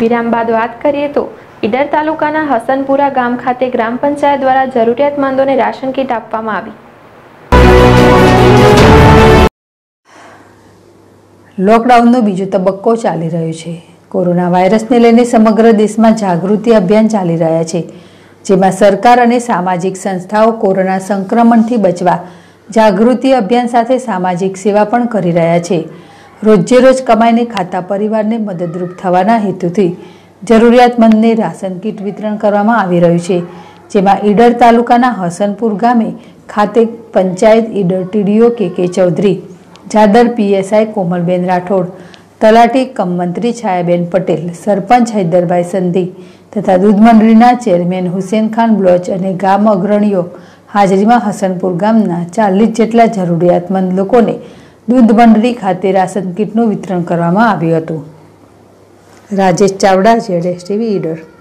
વિરામ બાદ વાત કરીએ તો ઈડર તાલુકાના હસનપુરા ગામ ખાતે ગ્રામ પંચાયત દ્વારા જરૂરિયાતમંદોને રાશન કીટ આપવામાં આવી। લોકડાઉનનો બીજો તબક્કો ચાલી રહ્યો છે। કોરોના વાયરસને લઈને સમગ્ર દેશમાં જાગૃતિ અભિયાન ચાલી રહ્યા છે, જેમાં સરકાર અને સામાજિક સંસ્થાઓ કોરોના સંક્રમણથી બચવા જાગૃતિ અભિયાન સાથે સામાજિક સેવા પણ કરી રહ્યા છે। રોજે રોજ કમાઈને ખાતા પરિવારને મદદરૂપ થવાના હેતુથી જરૂરિયાતમંદને રાશન કીટ વિતરણ કરવામાં આવી રહ્યું છે, જેમાં ઈડર તાલુકાના હસનપુર ગામે ખાતે panchayat Idar TDO K Chaudhary, Jadar PSI Komalben Rathod, તલાટી કમ મંત્રી છાયાબેન પટેલ, સરપંચ હૈદરભાઈ સંધી તથા દૂધ મંડળીના ચેરમેન હુસેન ખાન બ્લોચ અને ગામ અગ્રણીઓ હાજરીમાં હસનપુર ગામના 40 જેટલા જરૂરિયાતમંદ લોકોને દૂધ મંડળી ખાતે રાશન કીટનું વિતરણ કરવામાં આવ્યું હતું। રાજેશ ચાવડા, ZSTV ઈડર।